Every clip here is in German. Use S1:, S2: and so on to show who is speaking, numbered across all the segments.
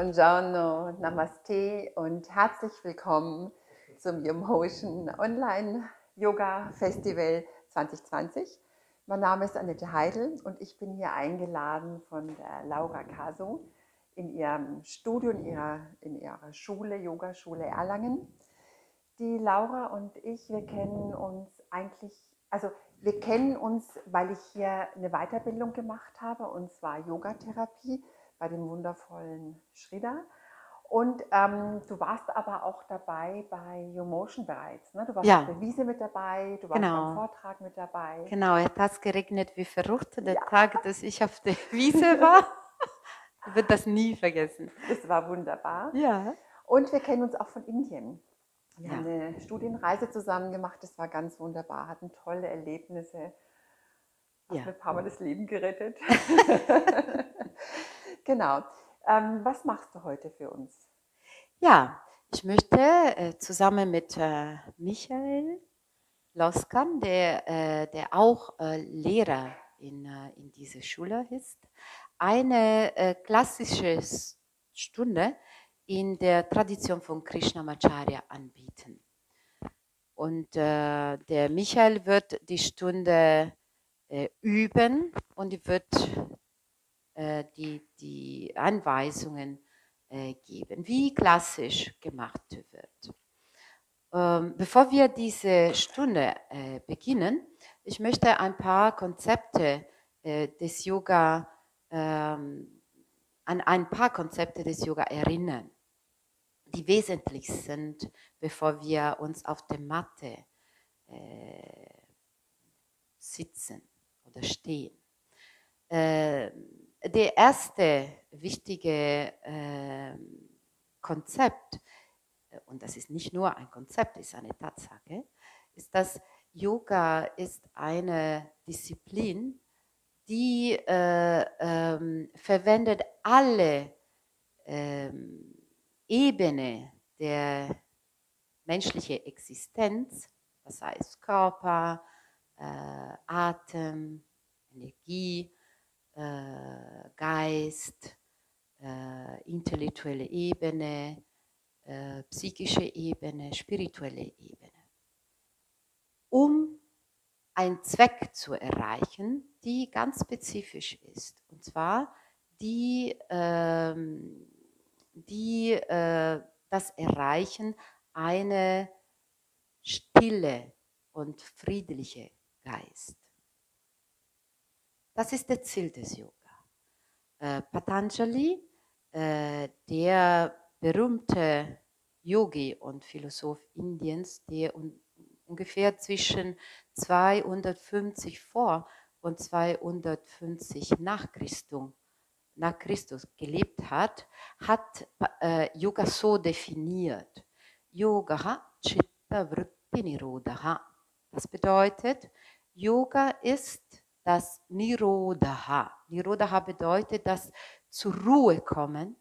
S1: Buongiorno, Namaste und herzlich willkommen zum YouMotion Online Yoga Festival 2020. Mein Name ist Annette Heidel und ich bin hier eingeladen von der Laura Caso in ihrem Studio, in ihrer Schule, Yogaschule Erlangen. Die Laura und ich, wir kennen uns eigentlich, wir kennen uns, weil ich hier eine Weiterbildung gemacht habe, und zwar Yogatherapie bei dem wundervollen Shrida. Und du warst aber auch dabei bei YouMotion bereits. Ne? Du warst auf
S2: Ja,
S1: der Wiese mit dabei, du warst beim
S2: genau.
S1: Vortrag mit dabei.
S2: Genau, es hat geregnet wie verrückt. Der
S1: Ja,
S2: Tag, dass ich auf der Wiese war, wird das nie vergessen.
S1: das war wunderbar.
S2: Ja,
S1: Und wir kennen uns auch von Indien. Wir haben
S2: ja,
S1: eine Studienreise zusammen gemacht, das war ganz wunderbar, hatten tolle Erlebnisse, haben
S2: ja.
S1: ein paar Mal das Leben gerettet. Genau. Was machst du heute für uns?
S2: Ja, ich möchte zusammen mit Michael Loskan, der auch Lehrer in dieser Schule ist, eine klassische Stunde in der Tradition von Krishnamacharya anbieten. Und der Michael wird die Stunde üben und wird die Anweisungen geben, wie klassisch gemacht wird. Bevor wir diese Stunde beginnen, ich möchte ein paar Konzepte des Yoga, an ein paar Konzepte des Yoga erinnern, die wesentlich sind, bevor wir uns auf der Matte sitzen oder stehen. Der erste wichtige Konzept, und das ist nicht nur ein Konzept, ist eine Tatsache, ist, dass Yoga ist eine Disziplin, die verwendet alle Ebenen der menschlichen Existenz, das heißt Körper, Atem, Energie, Geist, intellektuelle Ebene, psychische Ebene, spirituelle Ebene, um einen Zweck zu erreichen, die ganz spezifisch ist. Und zwar das Erreichen einer stille und friedliche Geist. Das ist das Ziel des Yoga. Patanjali, der berühmte Yogi und Philosoph Indiens, der ungefähr zwischen 250 vor und 250 nach Christus gelebt hat, hat Yoga so definiert. Yoga Chitta Vritti Nirodha. Das bedeutet, Yoga ist das Nirodha. Nirodha bedeutet das zur Ruhe kommen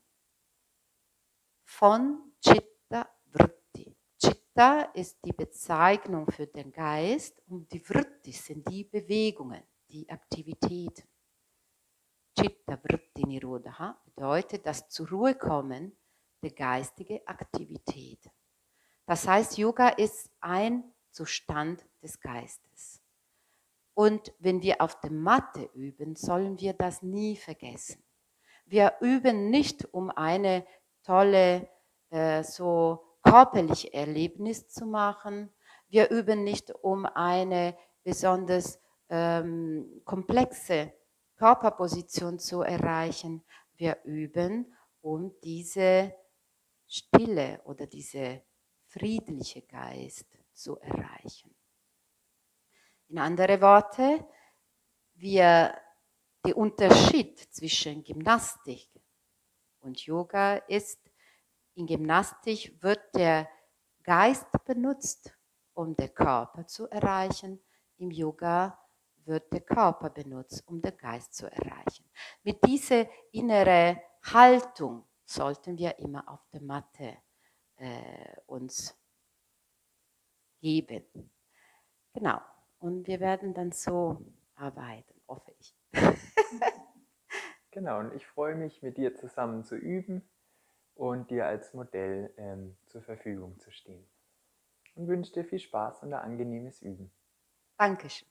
S2: von Chitta Vritti. Chitta ist die Bezeichnung für den Geist und die Vritti sind die Bewegungen, die Aktivitäten. Chitta Vritti Nirodha bedeutet das zur Ruhe kommen der geistigen Aktivität. Das heißt, Yoga ist ein Zustand des Geistes. Und wenn wir auf der Matte üben, sollen wir das nie vergessen. Wir üben nicht, um eine tolle, so körperliche Erlebnis zu machen. Wir üben nicht, um eine besonders komplexe Körperposition zu erreichen. Wir üben, um diese stille oder diese friedliche Geist zu erreichen. In anderen Worten, der Unterschied zwischen Gymnastik und Yoga ist, in Gymnastik wird der Geist benutzt, um den Körper zu erreichen. Im Yoga wird der Körper benutzt, um den Geist zu erreichen. Mit dieser inneren Haltung sollten wir immer auf der Matte uns geben. Genau. Und wir werden dann so arbeiten, hoffe ich.
S3: Genau, und ich freue mich, mit dir zusammen zu üben. und dir als Modell zur Verfügung zu stehen. Und wünsche dir viel Spaß und ein angenehmes Üben.
S2: Dankeschön.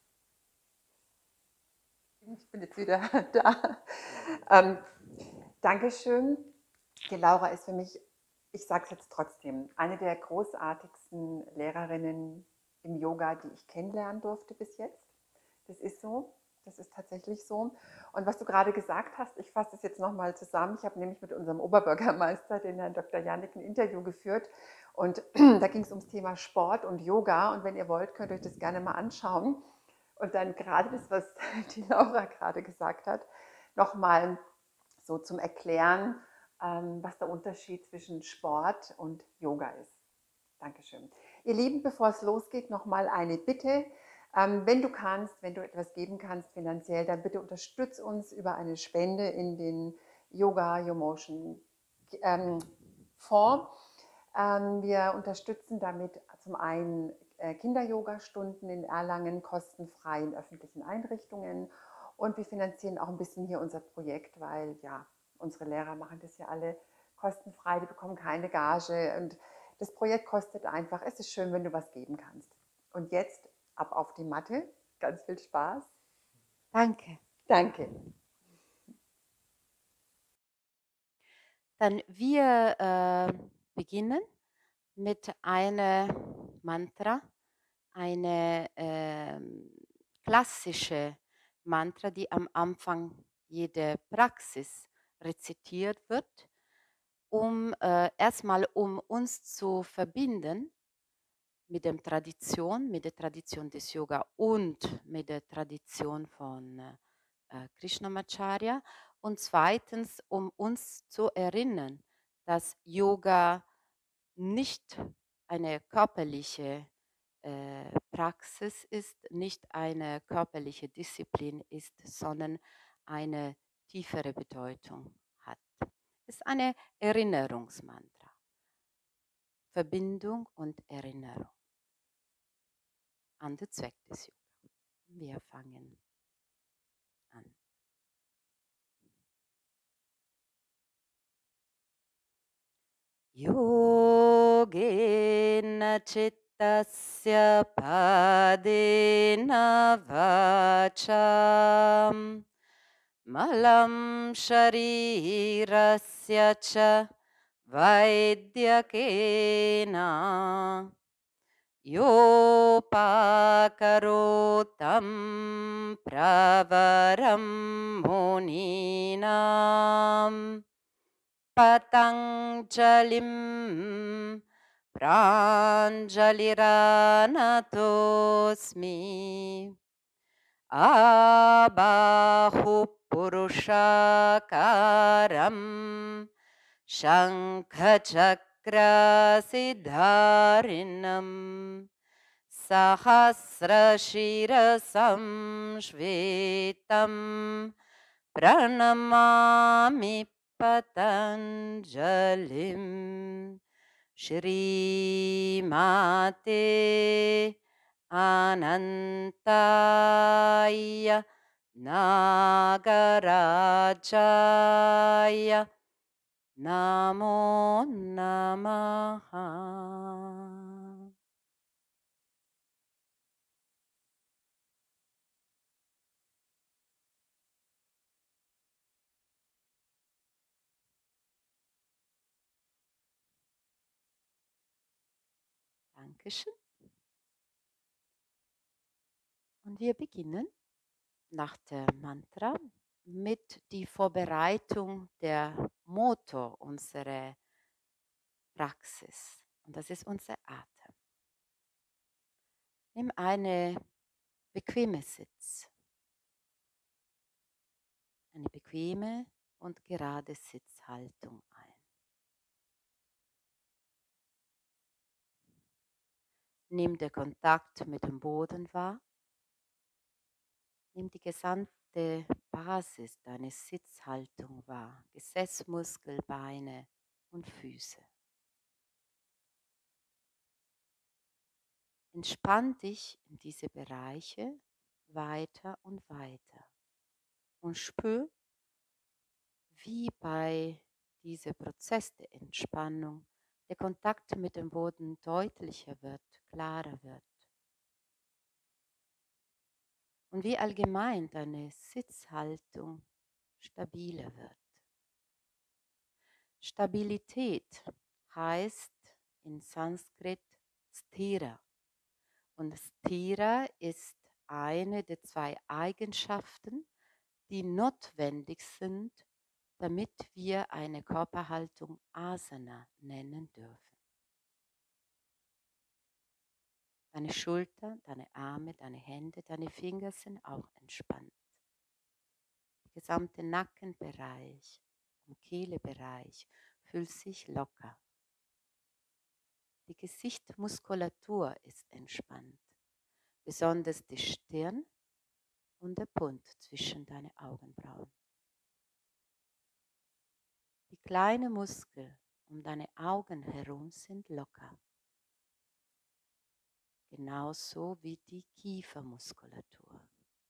S1: Ich bin jetzt wieder da. Dankeschön. Die Laura ist für mich, ich sage es jetzt trotzdem, eine der großartigsten Lehrerinnen im Yoga, die ich kennenlernen durfte bis jetzt. Das ist so. Das ist tatsächlich so. Und was du gerade gesagt hast, ich fasse das jetzt nochmal zusammen. Ich habe nämlich mit unserem Oberbürgermeister, den Herrn Dr. Janik, ein Interview geführt. Und da ging es ums Thema Sport und Yoga. Und wenn ihr wollt, könnt ihr euch das gerne mal anschauen. Und dann gerade das, was die Laura gerade gesagt hat, nochmal so zum Erklären, was der Unterschied zwischen Sport und Yoga ist. Dankeschön. Ihr Lieben, bevor es losgeht, nochmal eine Bitte. Wenn du kannst, wenn du etwas geben kannst finanziell, dann bitte unterstütz uns über eine Spende in den Yoga Yomotion Fonds. Wir unterstützen damit zum einen Kinder-Yoga-Stunden in Erlangen kostenfrei in öffentlichen Einrichtungen und wir finanzieren auch ein bisschen hier unser Projekt, weil ja, unsere Lehrer machen das ja alle kostenfrei, die bekommen keine Gage und das Projekt kostet einfach. Es ist schön, wenn du was geben kannst. Und jetzt ab auf die Matte. Ganz viel Spaß.
S2: Danke.
S1: Danke.
S2: Dann wir beginnen mit einem Mantra, eine klassische Mantra, die am Anfang jeder Praxis rezitiert wird, erstmal um uns zu verbinden mit der Tradition des Yoga und mit der Tradition von Krishnamacharya und zweitens, um uns zu erinnern, dass Yoga nicht eine körperliche Praxis ist, nicht eine körperliche Disziplin ist, sondern eine tiefere Bedeutung hat. Es ist eine Erinnerungsmantra. Verbindung und Erinnerung an den Zweck des Yoga. Wir fangen an. Yogena Chittasya Padena Vacham Malam Sharirasya Cha Vaidyakena Yopakarotam Pravaram Muninam Patanjalim Pranjaliranatosmi Abahu Purushakaram Shankachakra Siddharinam Sahasrashirasam Shvetam Pranamami Patanjalim Shri Mate Anantaya Nagarajaya Namo Namaha. Dankeschön. Und wir beginnen nach der Mantra mit die Vorbereitung der Motor unserer Praxis. Und das ist unser Atem. Nimm eine bequeme Sitz. Eine bequeme und gerade Sitzhaltung ein. Nimm den Kontakt mit dem Boden wahr. Nimm die gesamte Basis deiner Sitzhaltung wahr. Gesäßmuskel, Beine und Füße. Entspann dich in diese Bereiche weiter und weiter. Und spür, wie bei dieser Prozess der Entspannung, der Kontakt mit dem Boden deutlicher wird, klarer wird. Und wie allgemein deine Sitzhaltung stabiler wird. Stabilität heißt in Sanskrit Sthira. Und Sthira ist eine der 2 Eigenschaften, die notwendig sind, damit wir eine Körperhaltung Asana nennen dürfen. Deine Schulter, deine Arme, deine Hände, deine Finger sind auch entspannt. Der gesamte Nackenbereich und Kehlebereich fühlt sich locker. Die Gesichtsmuskulatur ist entspannt, besonders die Stirn und der Punkt zwischen deinen Augenbrauen. Die kleinen Muskeln um deine Augen herum sind locker, genauso wie die Kiefermuskulatur.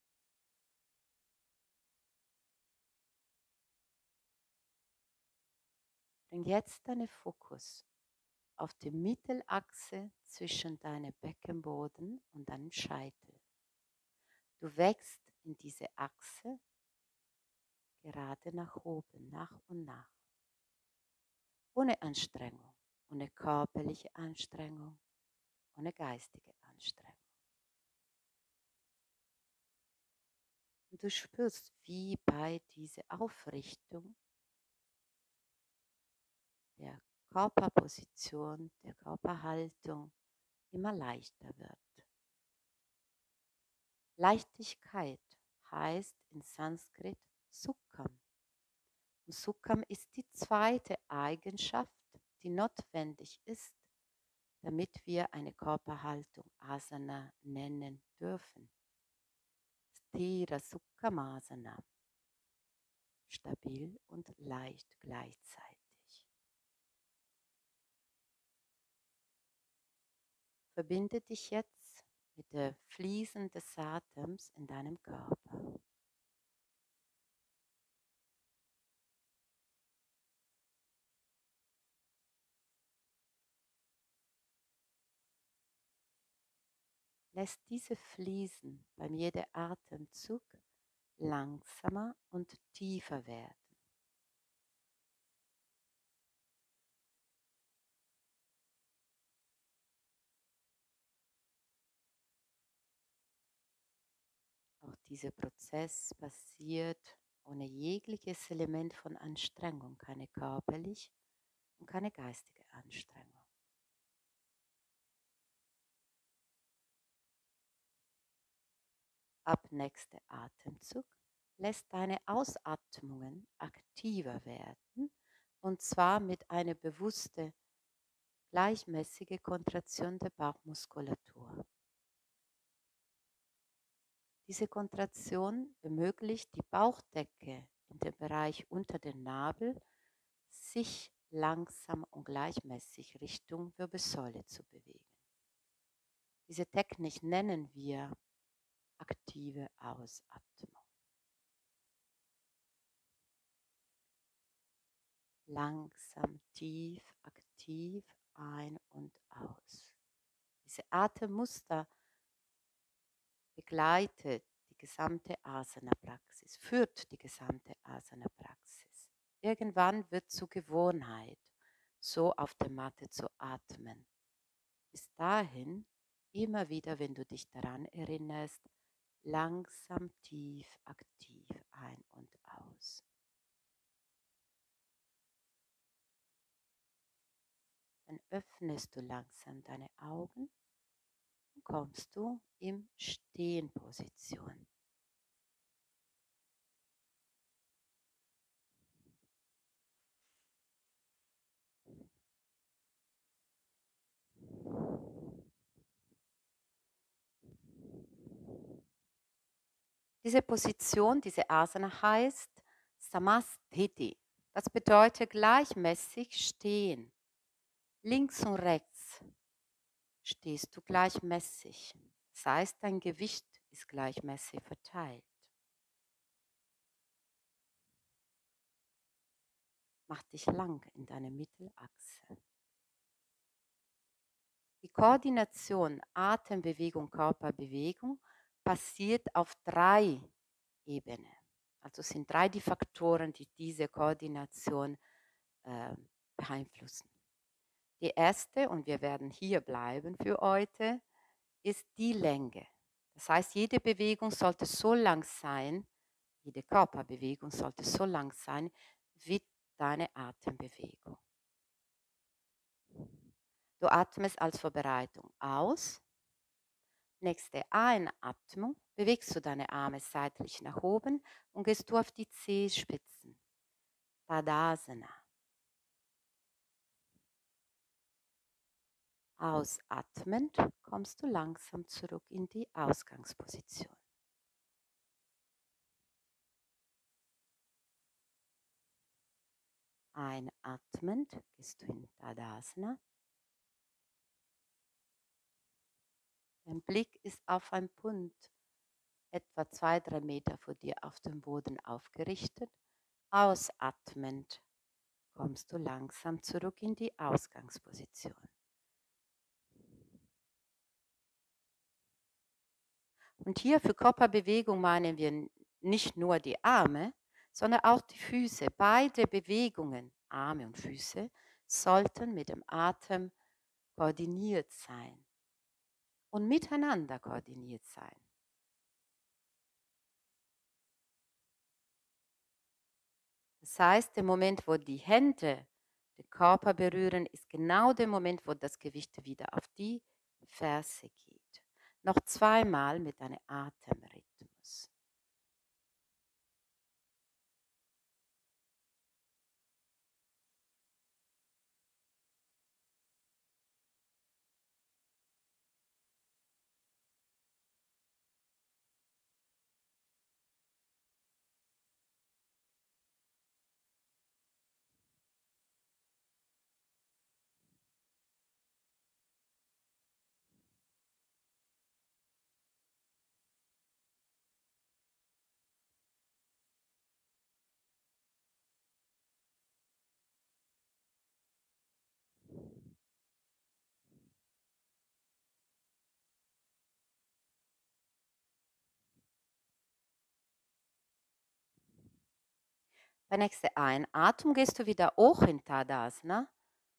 S2: Bring jetzt deinen Fokus auf die Mittelachse zwischen deinem Beckenboden und deinem Scheitel. Du wächst in diese Achse gerade nach oben, nach und nach. Ohne Anstrengung, ohne körperliche Anstrengung, ohne geistige Anstrengung. Und du spürst, wie bei dieser Aufrichtung der Körperposition, der Körperhaltung immer leichter wird. Leichtigkeit heißt in Sanskrit Sukham. Und Sukham ist die 2. Eigenschaft, die notwendig ist, damit wir eine Körperhaltung Asana nennen dürfen. Sthira Sukhamasana. Stabil und leicht gleichzeitig. Verbinde dich jetzt mit der Fließen des Atems in deinem Körper. Lässt diese fließen beim jedem Atemzug langsamer und tiefer werden. Auch dieser Prozess passiert ohne jegliches Element von Anstrengung, keine körperliche und keine geistige Anstrengung. Ab nächster Atemzug lässt deine Ausatmungen aktiver werden, und zwar mit einer bewussten, gleichmäßigen Kontraktion der Bauchmuskulatur. Diese Kontraktion ermöglicht die Bauchdecke in dem Bereich unter dem Nabel, sich langsam und gleichmäßig Richtung Wirbelsäule zu bewegen. Diese Technik nennen wir aktive Ausatmung. Langsam, tief, aktiv ein und aus. Diese Atemmuster begleitet die gesamte Asana-Praxis, führt die gesamte Asana-Praxis. Irgendwann wird zur Gewohnheit, so auf der Matte zu atmen. Bis dahin, immer wieder, wenn du dich daran erinnerst, langsam, tief, aktiv ein und aus. Dann öffnest du langsam deine Augen und kommst du in Stehenposition. Diese Position, diese Asana heißt Samasthiti. Das bedeutet gleichmäßig stehen. Links und rechts stehst du gleichmäßig. Das heißt, dein Gewicht ist gleichmäßig verteilt. Mach dich lang in deiner Mittelachse. Die Koordination Atembewegung, Körperbewegung passiert auf 3 Ebenen. Also es sind 3 die Faktoren, die diese Koordination beeinflussen. Die erste, und wir werden hier bleiben für heute, ist die Länge. Das heißt, jede Bewegung sollte so lang sein, jede Körperbewegung sollte so lang sein wie deine Atembewegung. Du atmest als Vorbereitung aus. Nächste Einatmung, bewegst du deine Arme seitlich nach oben und gehst du auf die Zehenspitzen. Tadasana. Ausatmend kommst du langsam zurück in die Ausgangsposition. Einatmend gehst du in Tadasana. Dein Blick ist auf einen Punkt, etwa 2-3 Meter vor dir auf dem Boden aufgerichtet. Ausatmend kommst du langsam zurück in die Ausgangsposition. Und hier für Körperbewegung meinen wir nicht nur die Arme, sondern auch die Füße. Beide Bewegungen, Arme und Füße, sollten mit dem Atem koordiniert sein und miteinander koordiniert sein. Das heißt, der Moment, wo die Hände den Körper berühren, ist genau der Moment, wo das Gewicht wieder auf die Ferse geht. Noch 2-mal mit einem Atemrhythmus. Bei nächster Einatmung gehst du wieder hoch in Tadasana.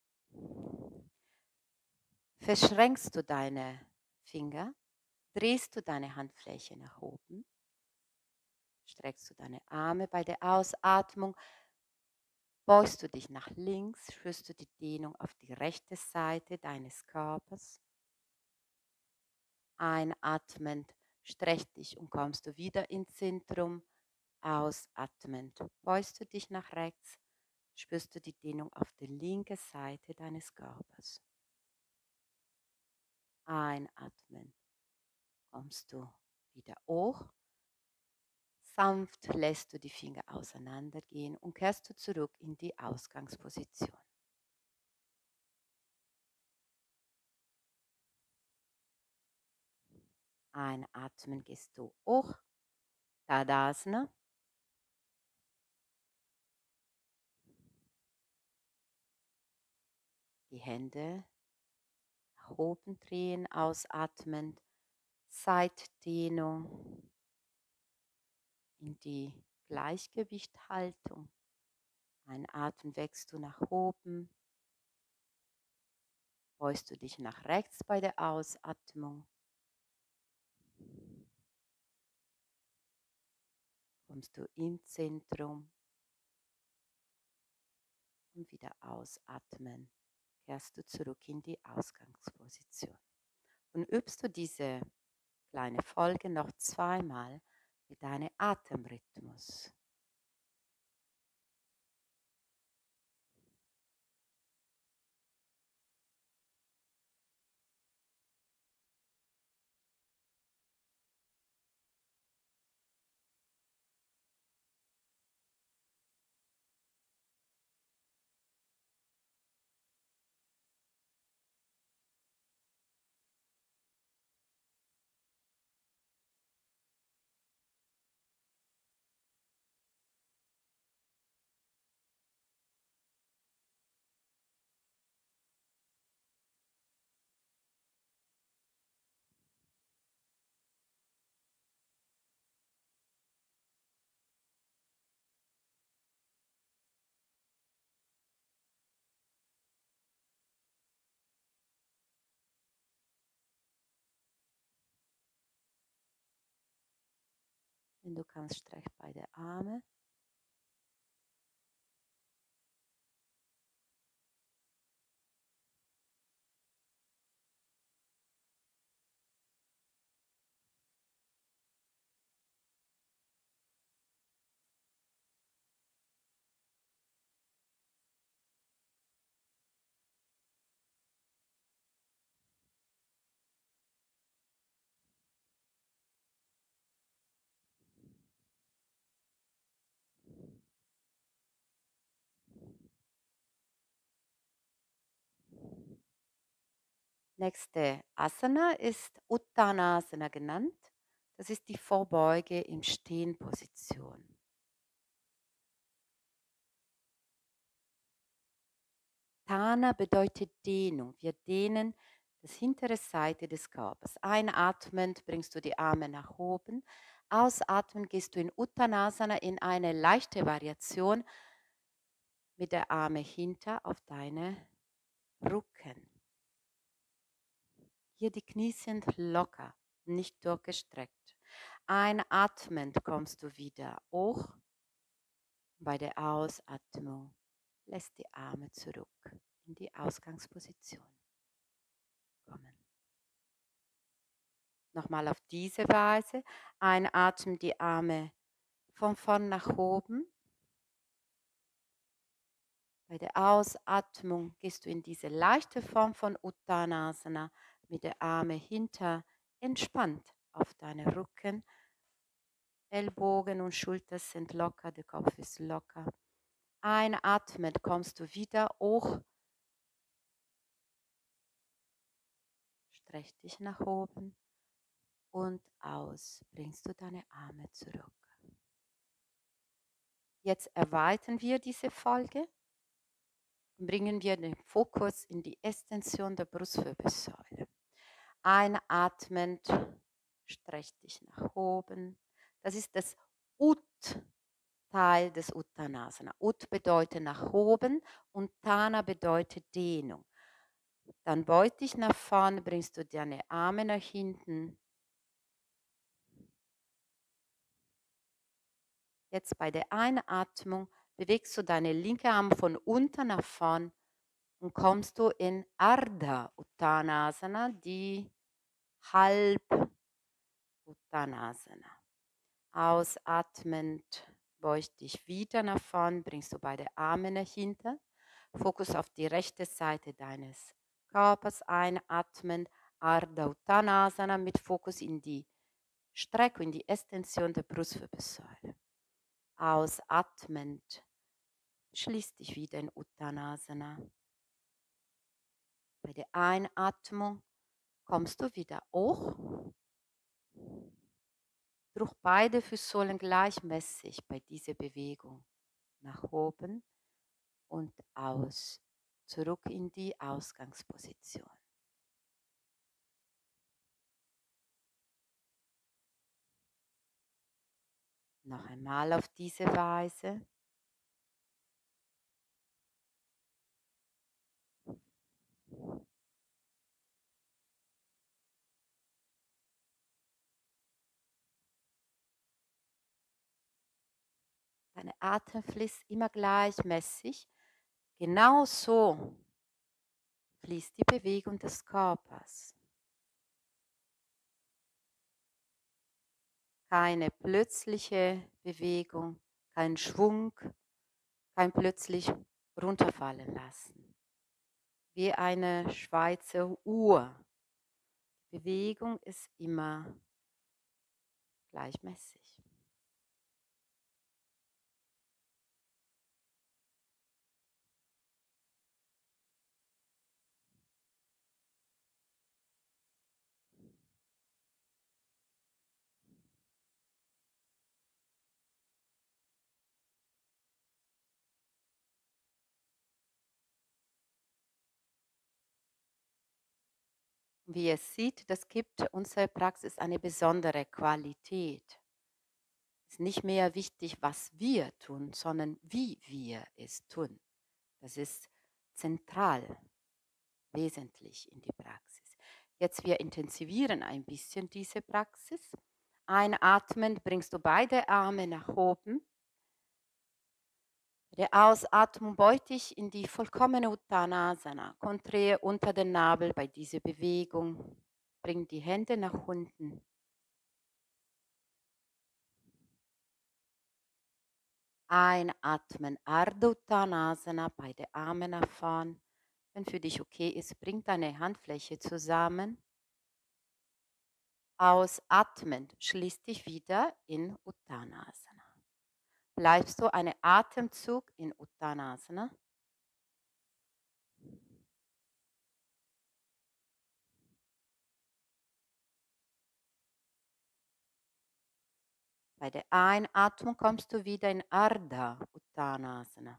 S2: Verschränkst du deine Finger, drehst du deine Handfläche nach oben, streckst du deine Arme bei der Ausatmung, beugst du dich nach links, spürst du die Dehnung auf die rechte Seite deines Körpers. Einatmend streck dich und kommst du wieder ins Zentrum. Ausatmend beugst du dich nach rechts, spürst du die Dehnung auf der linken Seite deines Körpers. Einatmen, kommst du wieder hoch. Sanft lässt du die Finger auseinandergehen und kehrst du zurück in die Ausgangsposition. Einatmen, gehst du hoch. Tadasana. Die Hände nach oben drehen, ausatmend, Seitdehnung in die Gleichgewichthaltung. Einatmen, wächst du nach oben, beugst du dich nach rechts bei der Ausatmung, kommst du im Zentrum und wieder ausatmen, kehrst du zurück in die Ausgangsposition. Und übst du diese kleine Folge noch 2-mal mit deinem Atemrhythmus. Wenn du kannst, streck beide Arme. Nächste Asana ist Uttanasana genannt. Das ist die Vorbeuge im Stehenposition. Tana bedeutet Dehnung. Wir dehnen das hintere Seite des Körpers. Einatmend bringst du die Arme nach oben. Ausatmend gehst du in Uttanasana in eine leichte Variation mit der Arme hinter auf deine Rücken. Hier die Knie sind locker, nicht durchgestreckt. Einatmend kommst du wieder hoch. Bei der Ausatmung lässt die Arme zurück in die Ausgangsposition kommen. Nochmal auf diese Weise. Einatmen die Arme von vorn nach oben. Bei der Ausatmung gehst du in diese leichte Form von Uttanasana mit der Arme hinter entspannt auf deinen Rücken. Ellbogen und Schulter sind locker, der Kopf ist locker. Einatmen kommst du wieder hoch. Streck dich nach oben und aus bringst du deine Arme zurück. Jetzt erweitern wir diese Folge und bringen wir den Fokus in die Extension der Brustwirbelsäule. Einatmend, streck dich nach oben. Das ist das Ut-Teil des Uttanasana. Ut bedeutet nach oben und Tana bedeutet Dehnung. Dann beug dich nach vorne, bringst du deine Arme nach hinten. Jetzt bei der Einatmung bewegst du deine linke Arm von unten nach vorn und kommst du in Ardha Uttanasana, die Halb Uttanasana. Ausatmend beug dich wieder nach vorn, bringst du beide Arme nach hinten. Fokus auf die rechte Seite deines Körpers. Einatmend Ardha Uttanasana mit Fokus in die Streckung, in die Extension der Brustwirbelsäule. Ausatmend schließ dich wieder in Uttanasana. Bei der Einatmung kommst du wieder hoch. Drück beide Fußsohlen gleichmäßig bei dieser Bewegung nach oben und aus. Zurück in die Ausgangsposition. Noch einmal auf diese Weise. Deine Atem fließt immer gleichmäßig. Genau so fließt die Bewegung des Körpers. Keine plötzliche Bewegung, kein Schwung, kein plötzlich runterfallen lassen. Wie eine Schweizer Uhr. Die Bewegung ist immer gleichmäßig. Wie ihr seht, das gibt unserer Praxis eine besondere Qualität. Es ist nicht mehr wichtig, was wir tun, sondern wie wir es tun. Das ist zentral, wesentlich in die Praxis. Jetzt wir intensivieren ein bisschen diese Praxis. Einatmen bringst du beide Arme nach oben. Bei der Ausatmung beug dich in die vollkommene Uttanasana. Kontrahiere unter den Nabel bei dieser Bewegung. Bring die Hände nach unten. Einatmen, Ardha Uttanasana, beide Arme nach vorn. Wenn für dich okay ist, bring deine Handfläche zusammen. Ausatmen, schließ dich wieder in Uttanasana. Bleibst du einen Atemzug in Uttanasana. Bei der Einatmung kommst du wieder in Ardha Uttanasana.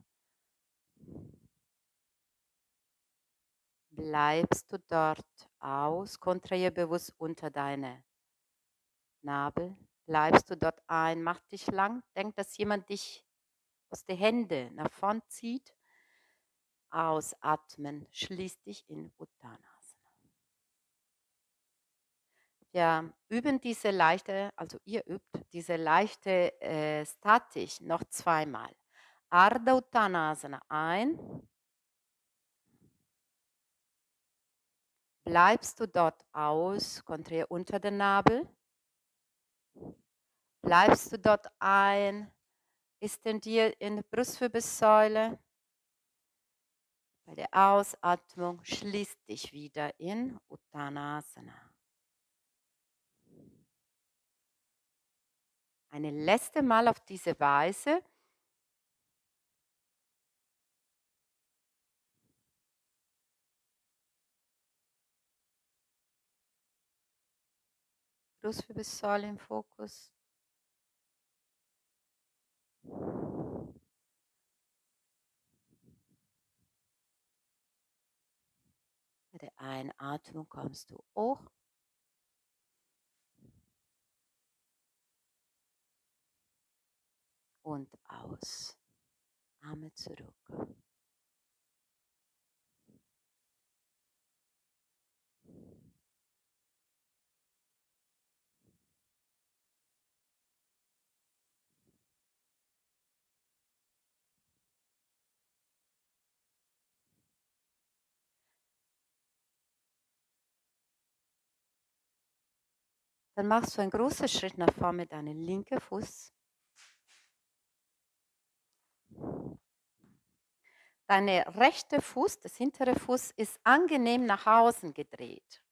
S2: Bleibst du dort aus, kontrahiere bewusst unter deine Nabel. Bleibst du dort ein, mach dich lang, denk, dass jemand dich aus den Händen nach vorn zieht. Ausatmen, schließ dich in Uttanasana. Ja, üben diese leichte, also ihr übt diese leichte Statik noch zweimal. Ardha Uttanasana ein. Bleibst du dort aus, kontrahiere unter den Nabel. Bleibst du dort ein, ist in dir in der Brustwirbelsäule. Bei der Ausatmung schließt dich wieder in Uttanasana. Eine letzte Mal auf diese Weise. Brustwirbelsäule im Fokus. Bei der Einatmung kommst du hoch. Und aus. Arme zurück. Dann machst du einen großen Schritt nach vorne mit deinem linken Fuß. Dein rechter Fuß, das hintere Fuß, ist angenehm nach außen gedreht.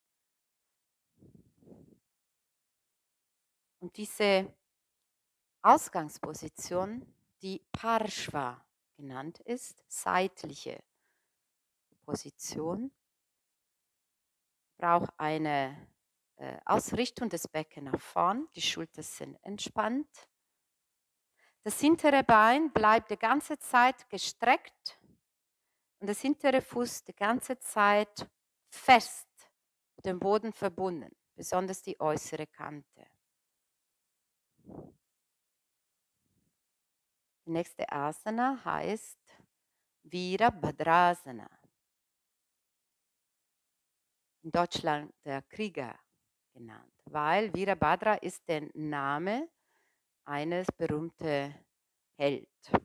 S2: Und diese Ausgangsposition, die Parshva genannt ist, seitliche Position, braucht eine Ausrichtung des Beckens nach vorn. Die Schultern sind entspannt. Das hintere Bein bleibt die ganze Zeit gestreckt und das hintere Fuß die ganze Zeit fest mit dem Boden verbunden, besonders die äußere Kante. Die nächste Asana heißt Virabhadrasana. In Deutschland der Krieger genannt, weil Virabhadra ist der Name eines berühmten Helden.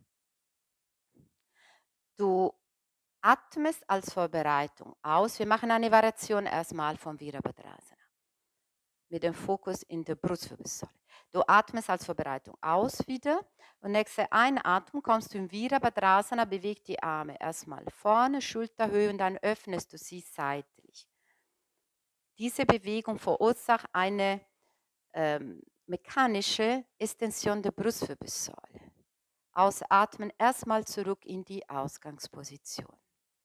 S2: Du atmest als Vorbereitung aus. Wir machen eine Variation erstmal von Virabhadrasana mit dem Fokus in der Brustwirbelsäule. Du atmest als Vorbereitung aus wieder und nächste Einatmung kommst du in Virabhadrasana, beweg die Arme erstmal vorne, Schulterhöhe und dann öffnest du sie seitlich. Diese Bewegung verursacht eine mechanische Extension der Brustwirbelsäule. Ausatmen, erstmal zurück in die Ausgangsposition.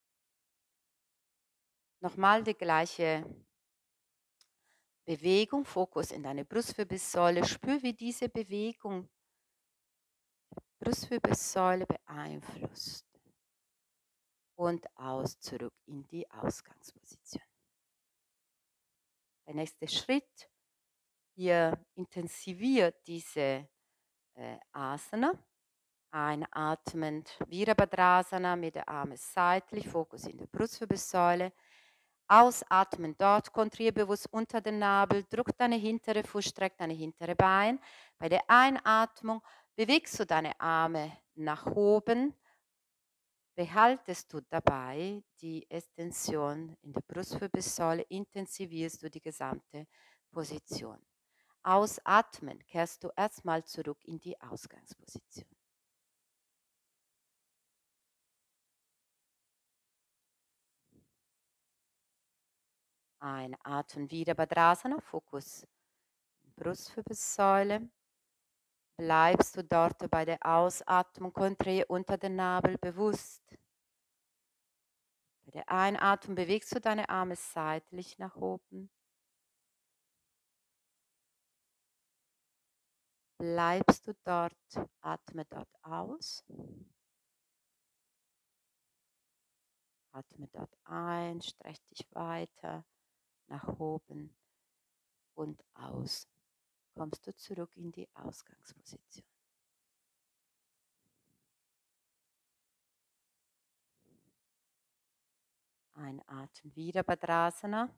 S2: Nochmal die gleiche Bewegung, Fokus in deine Brustwirbelsäule. Spür, wie diese Bewegung die Brustwirbelsäule beeinflusst. Und aus, zurück in die Ausgangsposition. Der nächste Schritt, ihr intensiviert diese Asana. Einatmend Virabhadrasana mit den Armen seitlich, Fokus in der Brustwirbelsäule. Ausatmen dort, kontrahier bewusst unter den Nabel, drück deine hintere Fuß, streck deine hintere Bein. Bei der Einatmung bewegst du deine Arme nach oben, behaltest du dabei die Extension in der Brustwirbelsäule, intensivierst du die gesamte Position. Ausatmen kehrst du erstmal zurück in die Ausgangsposition. Einatmen, Virabhadrasana, Fokus Brustwirbelsäule. Bleibst du dort bei der Ausatmung, kontrahier unter den Nabel bewusst. Bei der Einatmung bewegst du deine Arme seitlich nach oben. Bleibst du dort, atme dort aus. Atme dort ein, streck dich weiter nach oben und aus. Kommst du zurück in die Ausgangsposition. Einatmen, Virabhadrasana.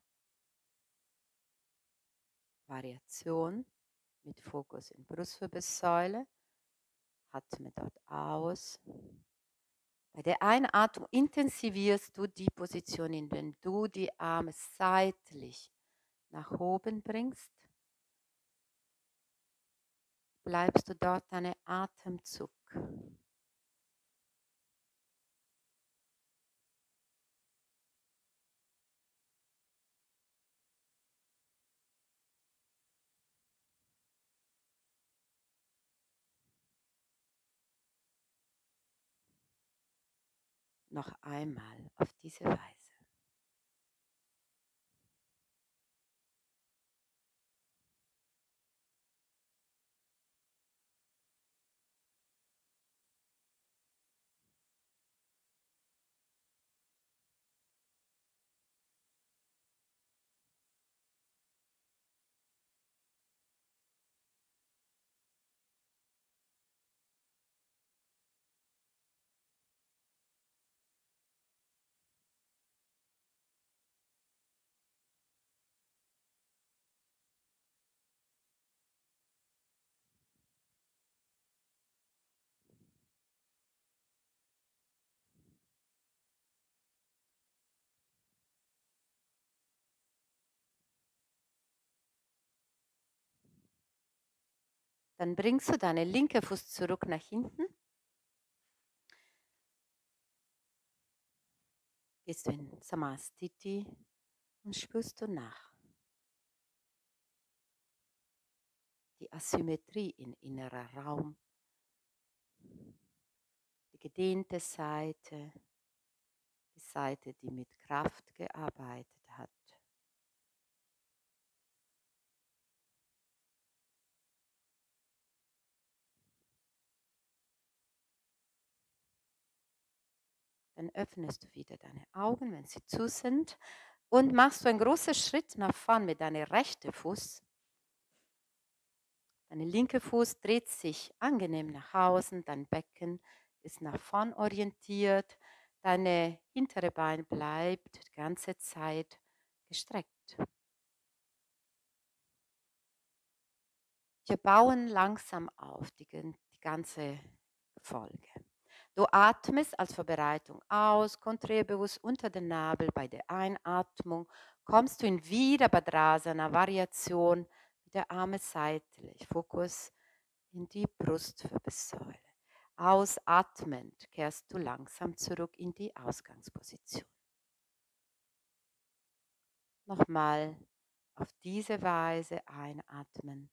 S2: Variation mit Fokus in Brustwirbelsäule. Atme dort aus. Bei der Einatmung intensivierst du die Position, indem du die Arme seitlich nach oben bringst. Bleibst du dort einen Atemzug. Noch einmal auf diese Weise. Dann bringst du deinen linken Fuß zurück nach hinten. Gehst du in Samastiti und spürst du nach. Die Asymmetrie im inneren Raum. Die gedehnte Seite. Die Seite, die mit Kraft gearbeitet hat. Dann öffnest du wieder deine Augen, wenn sie zu sind, und machst du einen großen Schritt nach vorn mit deinem rechten Fuß. Dein linker Fuß dreht sich angenehm nach außen, dein Becken ist nach vorn orientiert, deine hintere Bein bleibt die ganze Zeit gestreckt. Wir bauen langsam auf die ganze Folge. Du atmest als Vorbereitung aus, kontrahier bewusst unter den Nabel. Bei der Einatmung kommst du in Virabhadrasana, Variation mit der Arme seitlich. Fokus in die Brustwirbelsäule. Ausatmend kehrst du langsam zurück in die Ausgangsposition. Nochmal auf diese Weise einatmen.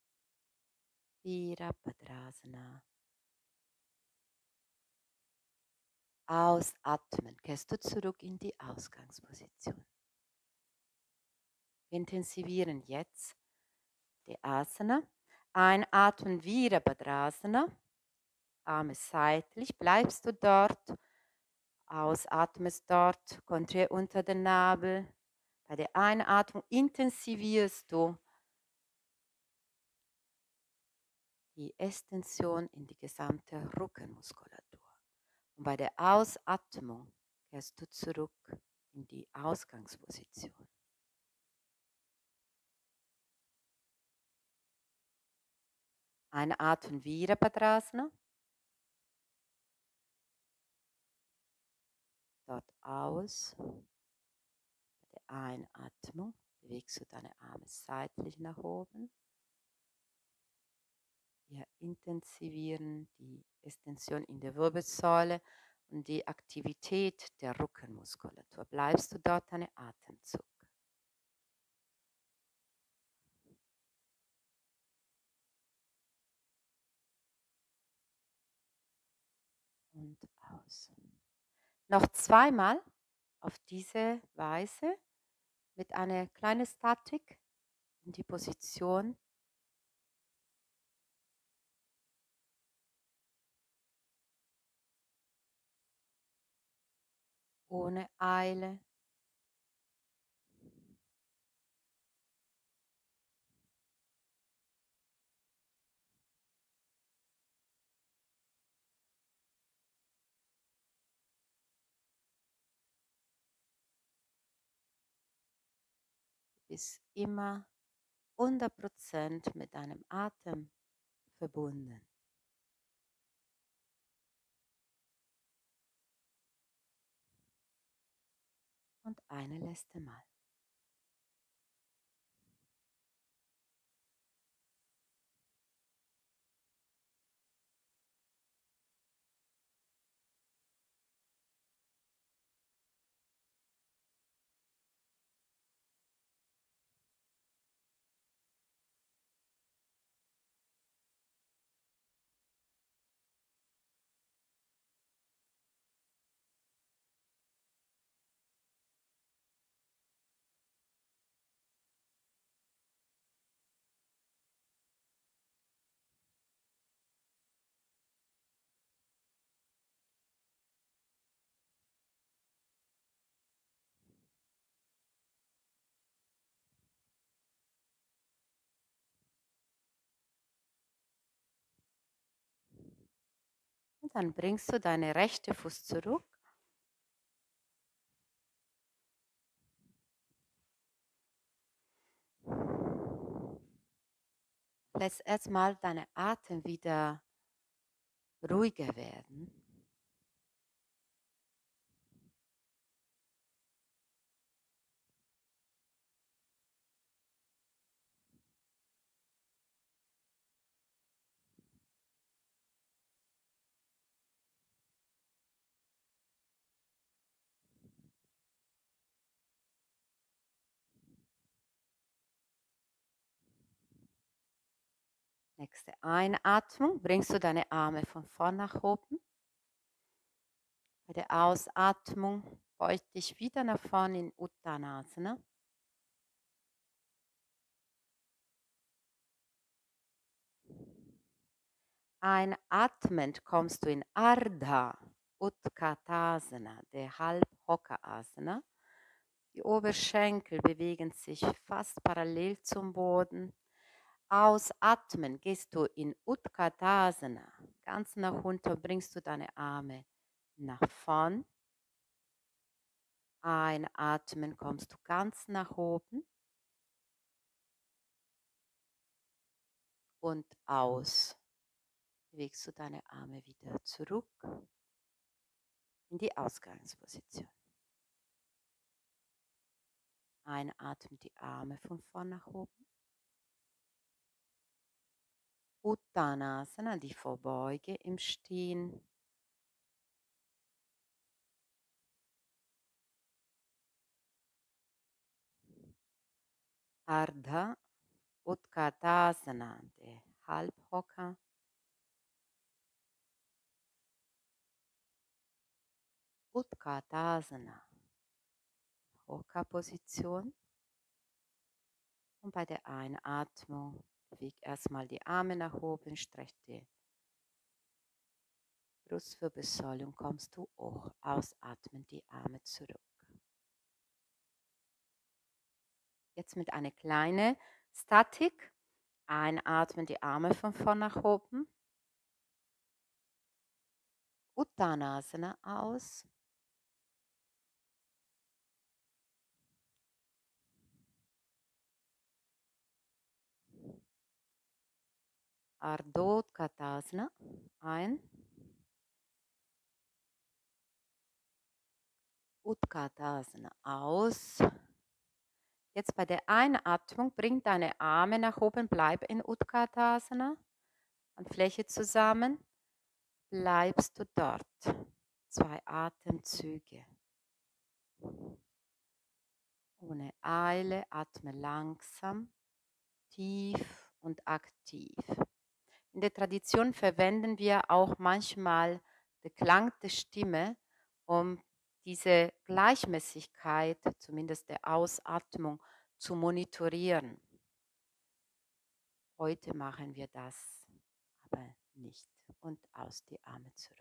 S2: Virabhadrasana. Ausatmen, kehrst du zurück in die Ausgangsposition. Wir intensivieren jetzt die Asana. Einatmen, Virabhadrasana. Arme seitlich, bleibst du dort. Ausatmest dort, kontrahier unter den Nabel. Bei der Einatmung intensivierst du die Extension in die gesamte Rückenmuskulatur. Und bei der Ausatmung kehrst du zurück in die Ausgangsposition. Einatmen Virabhadrasana. Dort aus. Bei der Einatmung bewegst du deine Arme seitlich nach oben. Wir intensivieren die Extension in der Wirbelsäule und die Aktivität der Rückenmuskulatur. Bleibst du dort einen Atemzug. Und aus. Noch zweimal auf diese Weise mit einer kleinen Statik in die Position. Ohne Eile. Du bist immer 100% mit deinem Atem verbunden. Und eine letzte Mal. Und dann bringst du deinen rechten Fuß zurück. Lass erstmal deinen Atem wieder ruhiger werden. Nächste Einatmung bringst du deine Arme von vorn nach oben. Bei der Ausatmung beug dich wieder nach vorn in Uttanasana. Einatmend kommst du in Ardha Utkatasana, der Halbhocker-Asana. Die Oberschenkel bewegen sich fast parallel zum Boden. Ausatmen gehst du in Utkatasana. Ganz nach unten bringst du deine Arme nach vorn. Einatmen kommst du ganz nach oben. Und aus bewegst du deine Arme wieder zurück in die Ausgangsposition. Einatmen die Arme von vorn nach oben. Uttanasana, die Vorbeuge im Stehen. Ardha Utkatasana, der Halbhocker. Utkatasana, Hockerposition. Und bei der Einatmung beweg erstmal die Arme nach oben, streck die Brustwirbelsäule und kommst du hoch. Ausatmen die Arme zurück. Jetzt mit einer kleinen Statik. Einatmen die Arme von vorn nach oben. Uttanasana aus. Ardha Utkatasana ein. Utkatasana aus. Jetzt bei der Einatmung bring deine Arme nach oben, bleib in Utkatasana, Handfläche zusammen, bleibst du dort. 2 Atemzüge. Ohne Eile, atme langsam, tief und aktiv. In der Tradition verwenden wir auch manchmal den Klang der Stimme, um diese Gleichmäßigkeit, zumindest der Ausatmung, zu monitorieren. Heute machen wir das aber nicht. Und aus die Arme zurück.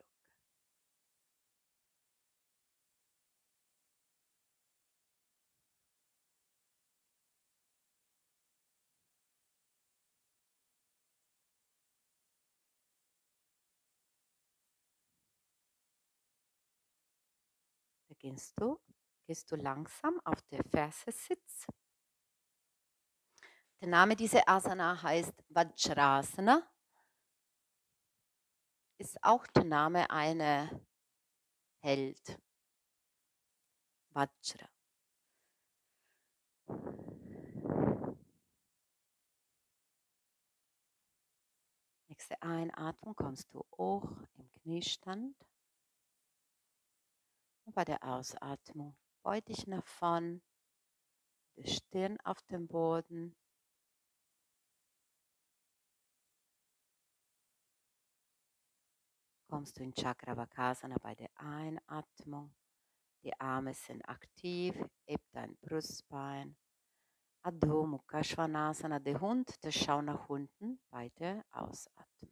S2: Gehst du langsam auf der Ferse Sitz. Der Name dieser Asana heißt Vajrasana. Ist auch der Name einer Held. Vajra. Nächste Einatmung kommst du hoch im Kniestand. Und bei der Ausatmung beu dich nach vorn, die Stirn auf dem Boden. Kommst du in Chakravakasana bei der Einatmung. Die Arme sind aktiv, heb dein Brustbein. Adho Mukha Svanasana, der Hund, der schaut nach unten bei der Ausatmung.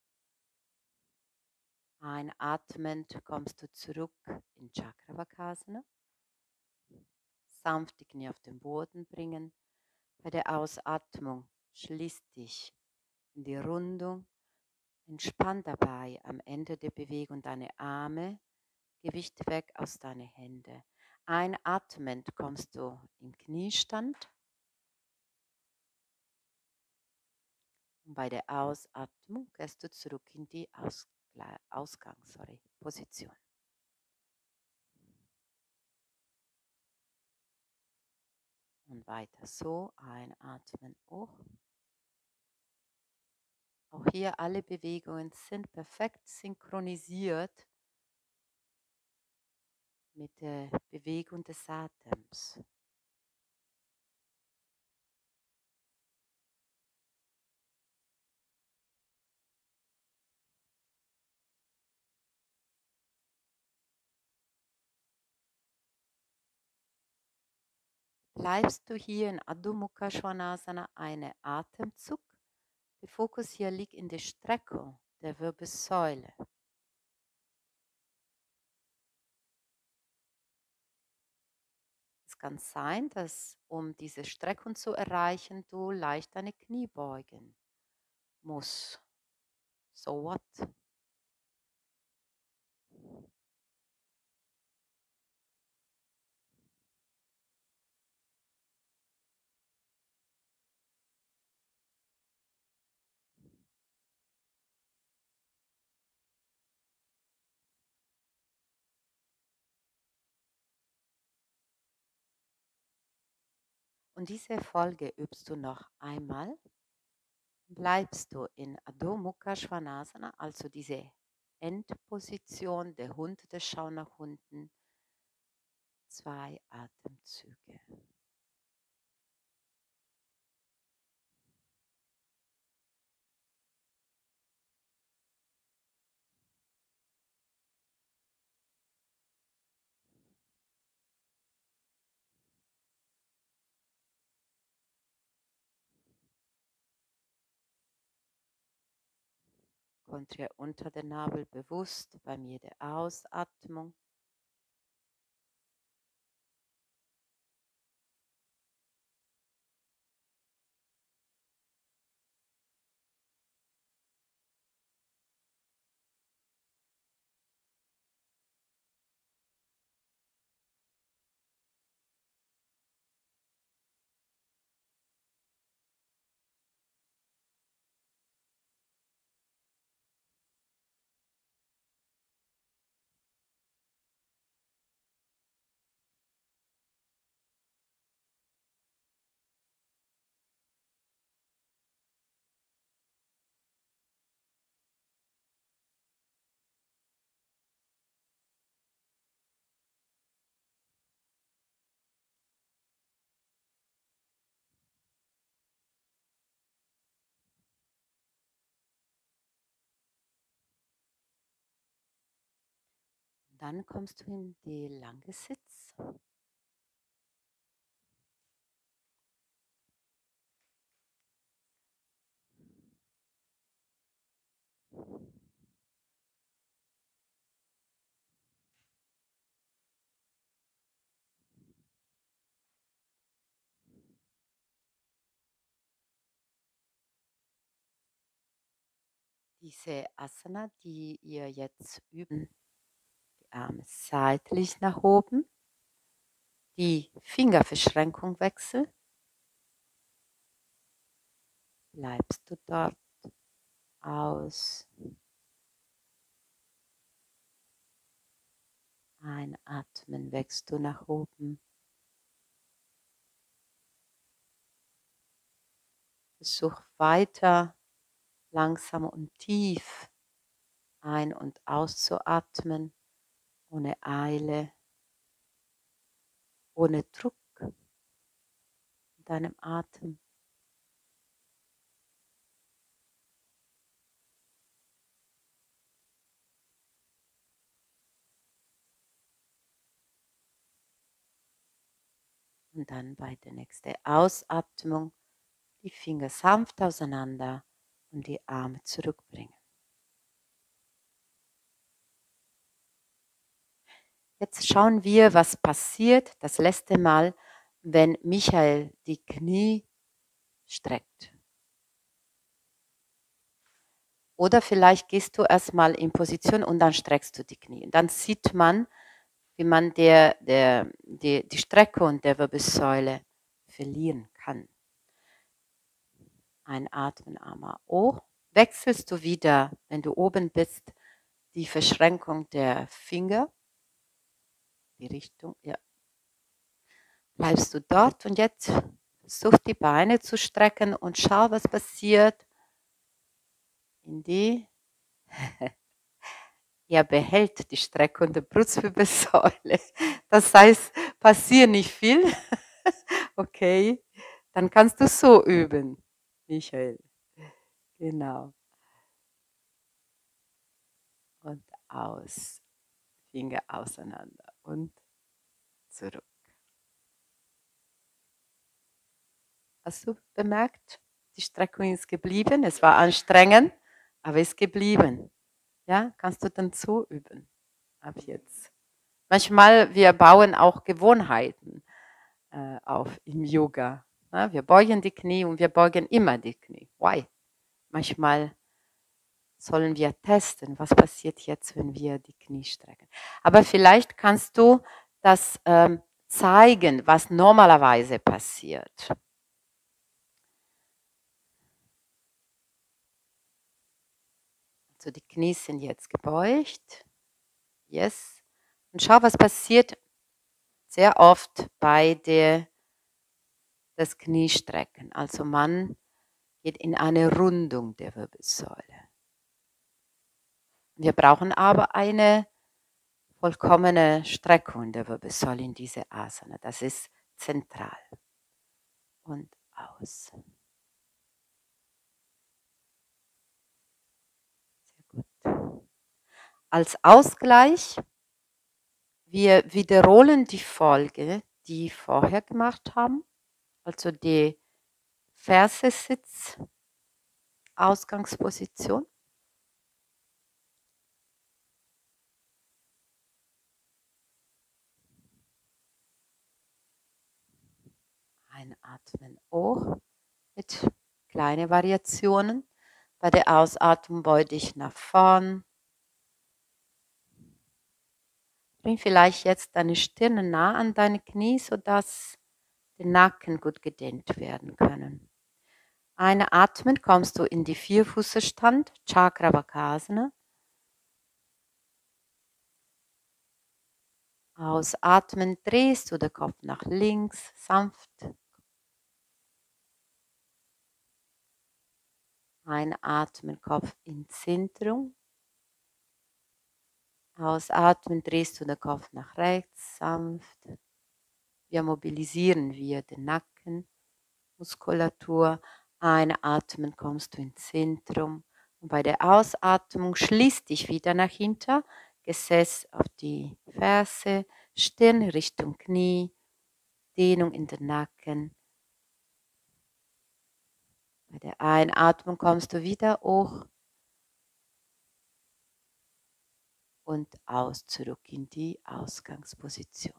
S2: Einatmend kommst du zurück in Chakravakasana. Sanft die Knie auf den Boden bringen. Bei der Ausatmung schließ dich in die Rundung. Entspann dabei am Ende der Bewegung deine Arme, Gewicht weg aus deinen Händen. Einatmend kommst du im Kniestand. Und bei der Ausatmung gehst du zurück in die Position. Und weiter so, einatmen hoch. Auch hier alle Bewegungen sind perfekt synchronisiert mit der Bewegung des Atems. Bleibst du hier in Adho Mukha Svanasana einen Atemzug. Der Fokus hier liegt in der Streckung der Wirbelsäule. Es kann sein, dass um diese Streckung zu erreichen, du leicht deine Knie beugen musst. So what? Und diese Folge übst du noch einmal. Bleibst du in Adho Mukha Svanasana, also diese Endposition, der Hund, der schaut nach unten. 2 Atemzüge. Kontrahiere unter den Nabel bewusst bei mir der Ausatmung. dann kommst du in die lange Sitz. Diese Asana, die ihr jetzt üben, die Arme seitlich nach oben, die Fingerverschränkung wechseln, bleibst du dort aus. Einatmen, wächst du nach oben. Versuch weiter langsam und tief ein- und auszuatmen, ohne Eile, ohne Druck in deinem Atem. Und dann bei der nächsten Ausatmung die Finger sanft auseinander und die Arme zurückbringen. Jetzt schauen wir, was passiert das letzte Mal, wenn Michael die Knie streckt. Oder vielleicht gehst du erstmal in Position und dann streckst du die Knie. Dann sieht man, wie man die Streckung der Wirbelsäule verlieren kann. Einatmen, Arme hoch. Wechselst du wieder, wenn du oben bist, die Verschränkung der Finger, die Richtung, ja. Bleibst du dort und jetzt versuch die Beine zu strecken und schau, was passiert. In die, er behält die Streckung der Brustwirbelsäule. Das heißt, passiert nicht viel. Okay, dann kannst du so üben, Michael. Genau. Und aus. Finger auseinander und zurück. Hast du bemerkt? Die Streckung ist geblieben. Es war anstrengend, aber ist geblieben. Ja, kannst du dann so üben. Ab jetzt. Manchmal, wir bauen auch Gewohnheiten auf im Yoga. Ja, wir beugen die Knie und wir beugen immer die Knie. Why? Manchmal sollen wir testen, was passiert jetzt, wenn wir die Knie strecken. Aber vielleicht kannst du das zeigen, was normalerweise passiert. Also die Knie sind jetzt gebeugt. Yes. Und schau, was passiert sehr oft bei das Kniestrecken. Also man geht in eine Rundung der Wirbelsäule. Wir brauchen aber eine vollkommene Streckung der Wirbelsäule in diese Asana. Das ist zentral. Und aus. Sehr gut. Als Ausgleich, wir wiederholen die Folge, die wir vorher gemacht haben. Also die Ferse-Sitz, Ausgangsposition. Einatmen hoch mit kleinen Variationen. Bei der Ausatmung beuge dich nach vorn. Bring vielleicht jetzt deine Stirn nah an deine Knie, sodass der Nacken gut gedehnt werden können. Einatmen kommst du in die Vierfußstand, Chakravakasana. Ausatmen drehst du den Kopf nach links, sanft. Einatmen, Kopf ins Zentrum. Ausatmen, drehst du den Kopf nach rechts, sanft. Wir mobilisieren den Nacken, Muskulatur. Einatmen, kommst du ins Zentrum. Und bei der Ausatmung schließt dich wieder nach hinten. Gesäß auf die Ferse, Stirn Richtung Knie, Dehnung in den Nacken. Bei der Einatmung kommst du wieder hoch und aus zurück in die Ausgangsposition.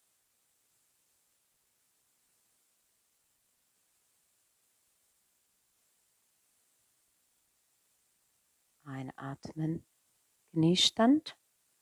S2: Einatmen, Kniestand.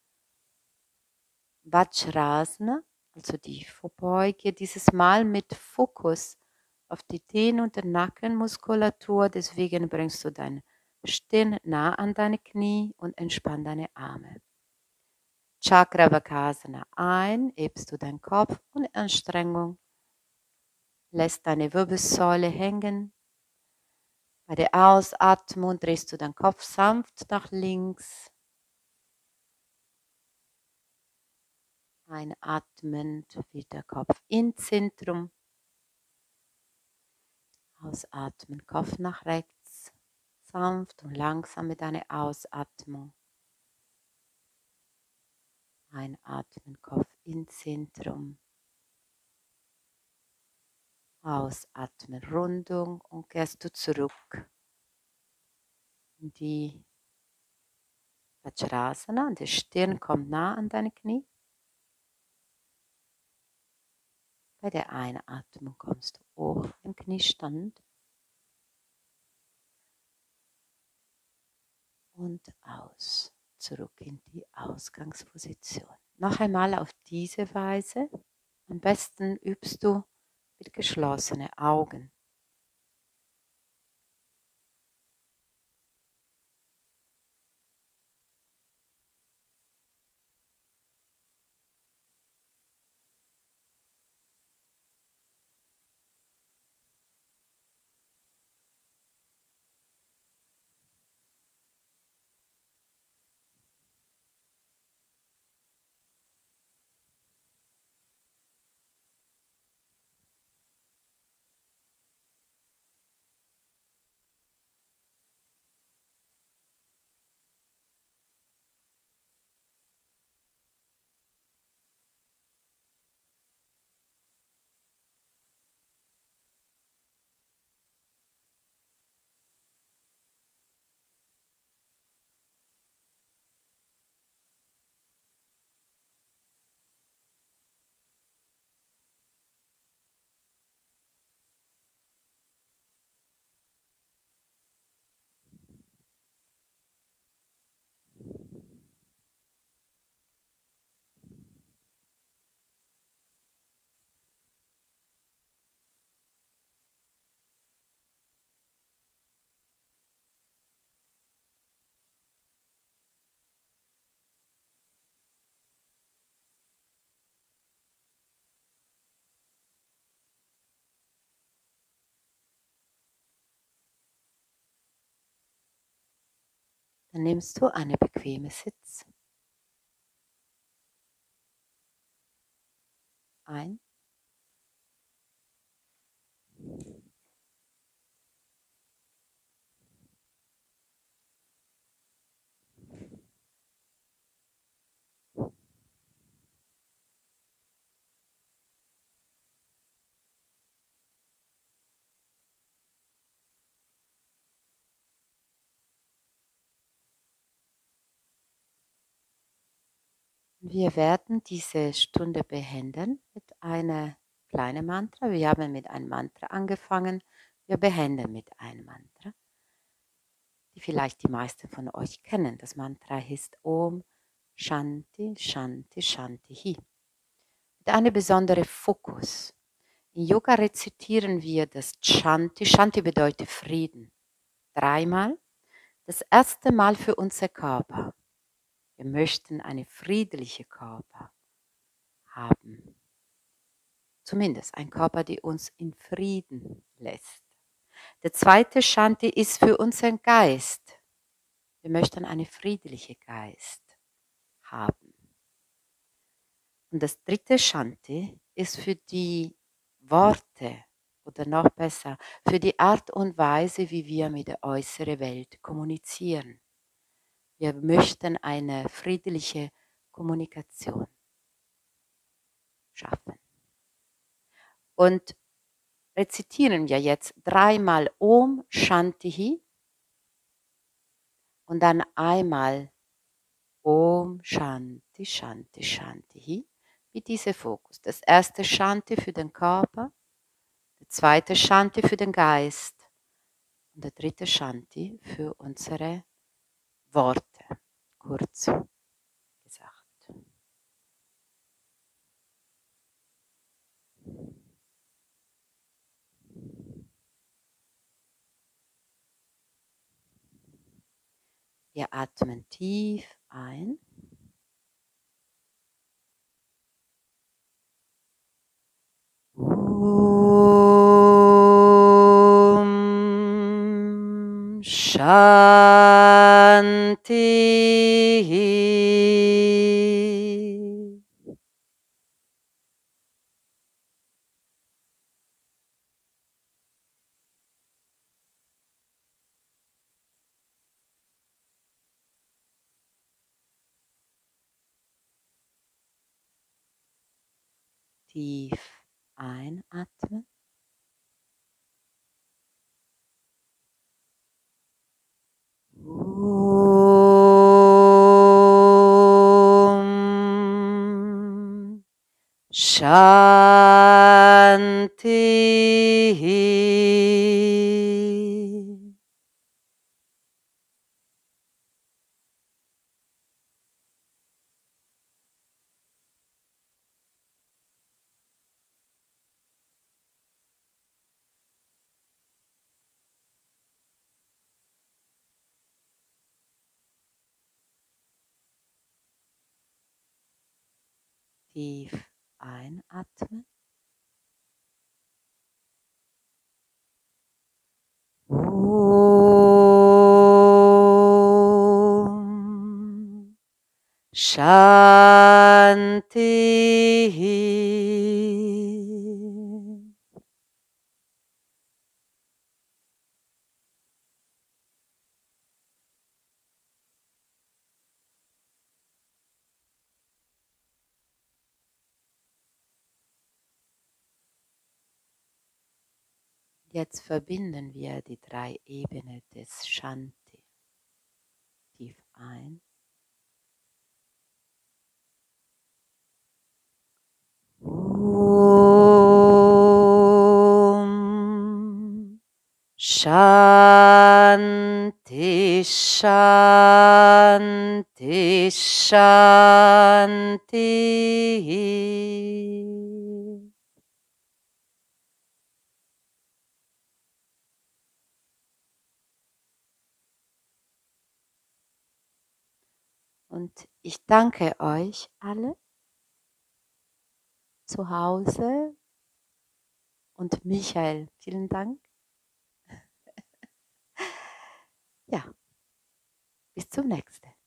S2: Vajrasana, also die Vorbeuge, dieses Mal mit Fokus auf die Dehnung der Nackenmuskulatur. Deswegen bringst du deine Stirn nah an deine Knie und entspann deine Arme. Chakravakasana ein, hebst du deinen Kopf ohne Anstrengung, lässt deine Wirbelsäule hängen. Bei der Ausatmung drehst du deinen Kopf sanft nach links. Einatmend wieder Kopf ins Zentrum. Ausatmen, Kopf nach rechts. Sanft und langsam mit deiner Ausatmung. Einatmen, Kopf ins Zentrum. Ausatmen, Rundung und gehst du zurück in die Vajrasana. Die Stirn kommt nah an deine Knie. Bei der Einatmung kommst du hoch im Kniestand und aus, zurück in die Ausgangsposition. Noch einmal auf diese Weise. Am besten übst du mit geschlossenen Augen. Dann nimmst du eine bequeme Sitz ein. Wir werden diese Stunde beenden mit einer kleinen Mantra. Wir haben mit einem Mantra angefangen. Wir beenden mit einem Mantra, die vielleicht die meisten von euch kennen. Das Mantra heißt Om Shanti Shanti Shanti Hi. Mit einem besonderen Fokus. In Yoga rezitieren wir das Shanti. Shanti bedeutet Frieden. 3-mal. Das erste Mal für unser Körper. Wir möchten einen friedlichen Körper haben. Zumindest ein Körper, der uns in Frieden lässt. Der zweite Shanti ist für unseren Geist. Wir möchten einen friedlichen Geist haben. Und das dritte Shanti ist für die Worte oder noch besser, für die Art und Weise, wie wir mit der äußeren Welt kommunizieren. Wir möchten eine friedliche Kommunikation schaffen. Und rezitieren wir jetzt 3-mal Om Shanti Hi und dann einmal Om Shanti Shanti Shanti Hi mit diesem Fokus. Das erste Shanti für den Körper, der zweite Shanti für den Geist und der dritte Shanti für unsere Worte, kurz gesagt. Wir atmen tief ein. Om Shanti. Tief einatmen. Om Shanti. Tief einatmen. Om Shanti. Jetzt verbinden wir die 3 Ebenen des Shanti. Tief ein. Om Shanti Shanti Shanti. Und ich danke euch alle zu Hause und Michael, vielen Dank. Ja, bis zum nächsten.